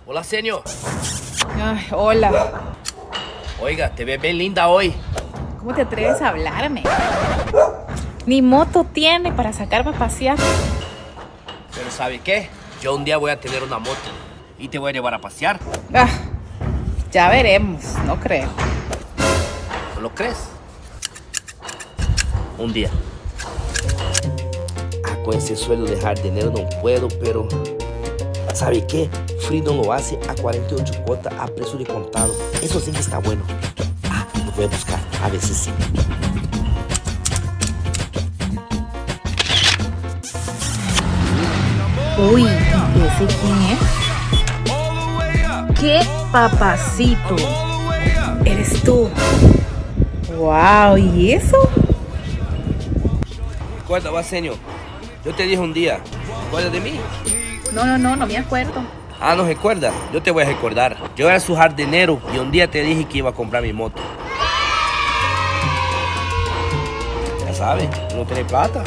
Hola, señor. Ay, hola. Oiga, te ves bien linda hoy. ¿Cómo te atreves a hablarme? Ni moto tiene para sacarme a pasear. Pero ¿sabe qué? Yo un día voy a tener una moto y te voy a llevar a pasear. Ah, ya veremos, no creo. ¿No lo crees? Un día. Con ese sueldo de jardinero no puedo, pero... ¿Sabe qué? Freedom lo hace a 48 cuotas a precio de contado. Eso sí que está bueno. Lo voy a buscar, a ver si sí. Uy, ¿y ese quién es? ¡Qué papacito! Eres tú. Wow, ¿y eso? Recuerda, va, señor. Yo te dije un día, ¿recuerdas de mí? No me acuerdo. ¿No recuerda? Yo te voy a recordar. Yo era su jardinero y un día te dije que iba a comprar mi moto. Ya sabes, no tiene plata.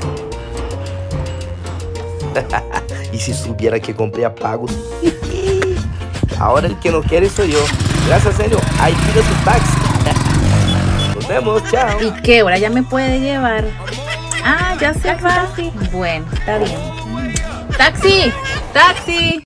Y si supiera que compré a pagos. Ahora el que no quiere soy yo. Gracias, señor. Ahí pide su taxi. Nos vemos, chao. ¿Y qué? ¿Ahora ya me puede llevar? Ya se va. Bueno, está bien. ¡Taxi! ¡Taxi!